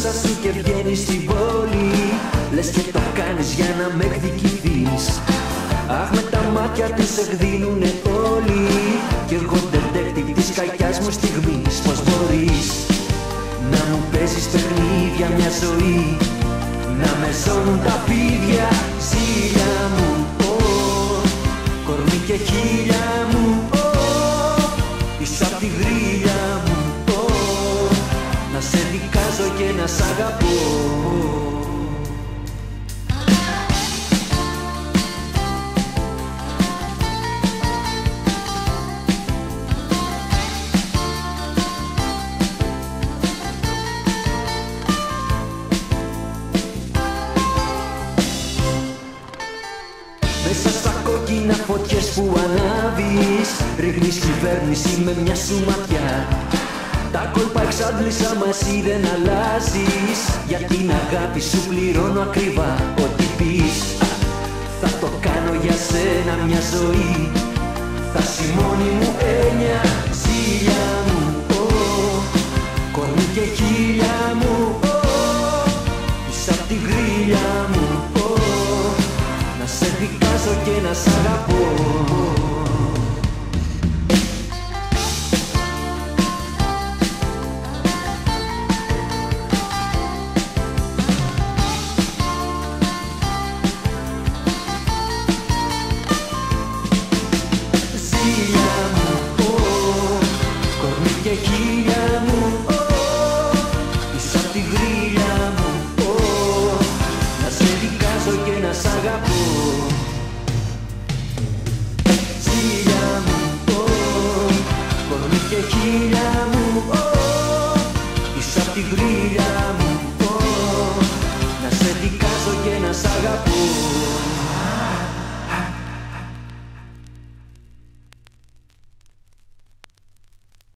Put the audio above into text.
μέσα σου και βγαίνεις στην πόλη. Λες και το κάνεις για να με εκδικηθείς. Αχ, με τα μάτια τους εκδίνουνε όλοι. Κι εγώ detective της κακιάς μου στιγμής. Πως μπορείς να μου παίζεις παιχνίδια μια ζωή, να με ζώνουν τα πίδια, ζήλια μου, κορμί και χείλια μου, πίσω απ' τη γρίλια μου, να σε δικάζω και να σ' αγαπώ. Μέσα στα κόκκινα φωτιές που ανάβεις, ρίχνεις κυβέρνηση με μια σου ματιά. Τα κόλπα εξάντλησα μα εσύ δεν αλλάζεις. Για την αγάπη σου πληρώνω ακριβά. Ό,τι πεις θα το κάνω για σένα μια ζωή. Θα είσαι η μόνη μου έννοια, ζήλια μου, κορμί και χείλια μου, πίσω απ' τη γρίλια μου, να σε δικάζω και να σ' αγαπώ. Ζήλια μου, κορμί και χείλια μου, πίσω απ' τη γρίλια μου, να σε δικάζω και να σ' αγαπώ. Ζήλια μου, κορμί και χείλια μου, πίσω απ' τη γρίλια μου, να σε δικάζω και να σ' αγαπώ.